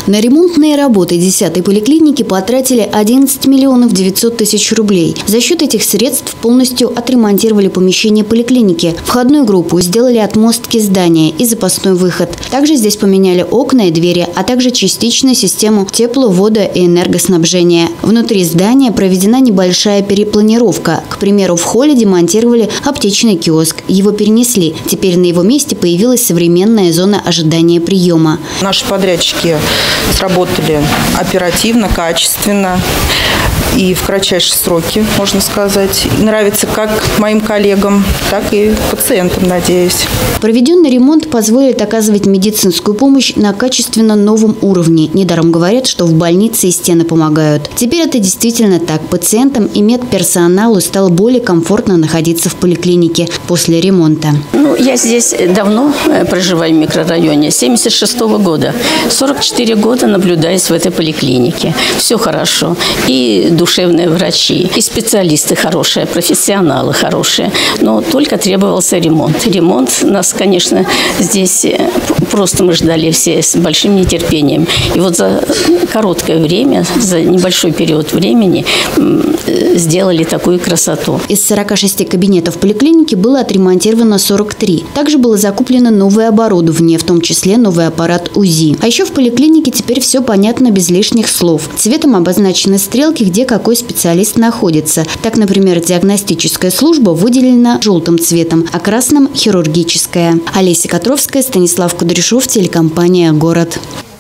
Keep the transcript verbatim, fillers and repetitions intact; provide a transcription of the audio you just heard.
На ремонтные работы десятой поликлиники потратили одиннадцать миллионов девятьсот тысяч рублей. За счет этих средств полностью отремонтировали помещение поликлиники. Входную группу сделали отмостки здания и запасной выход. Также здесь поменяли окна и двери, а также частично систему тепло-, водо- и энергоснабжения. Внутри здания проведена небольшая перепланировка. К примеру, в холле демонтировали аптечный киоск. Его перенесли. Теперь на его месте появилась современная зона ожидания приема. Наши подрядчики сработали оперативно, качественно и в кратчайшие сроки, можно сказать. Нравится как моим коллегам, так и пациентам, надеюсь. Проведенный ремонт позволит оказывать медицинскую помощь на качественно новом уровне. Недаром говорят, что в больнице и стены помогают. Теперь это действительно так. Пациентам и медперсоналу стало более комфортно находиться в поликлинике после ремонта. Ну, я здесь давно проживаю в микрорайоне, семьдесят шестого года. сорок четыре года наблюдаюсь в этой поликлинике. Все хорошо. И душевные врачи, и специалисты хорошие, профессионалы хорошие. Но только требовался ремонт. Ремонт нас, конечно, здесь просто мы ждали все с большим нетерпением. И вот за короткое время, за небольшой период времени сделали такую красоту. Из сорока шести кабинетов поликлиники было отремонтировано сорок три. Также было закуплено новое оборудование, в том числе новый аппарат УЗИ. А еще в поликлинике теперь все понятно без лишних слов. Цветом обозначены стрелки, где какой специалист находится. Так, например, диагностическая служба выделена желтым цветом, а красным – хирургическая. Олеся Котровская, Станислав Кудряшов, телекомпания «Город».